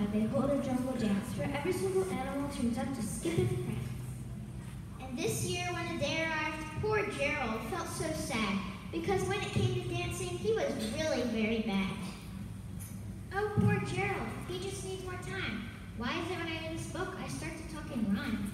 Africa, they hold a jungle dance where every single animal turns up to skip and prance. And this year, when the day arrived, poor Gerald felt so sad because when it came to dancing, he was really very bad. Oh, poor Gerald, he just needs more time. Why is it when I read this book, I start to talk in rhyme?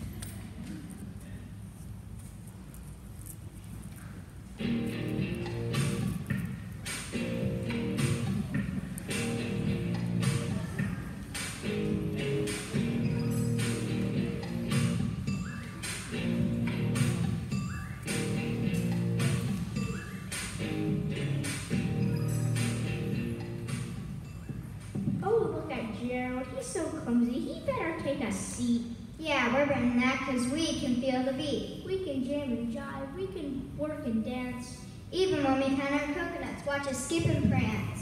Gerald, he's so clumsy. He better take a seat. Yeah, we're better than that because we can feel the beat. We can jam and jive. We can work and dance. Even when we count our coconuts, watch us skip and prance.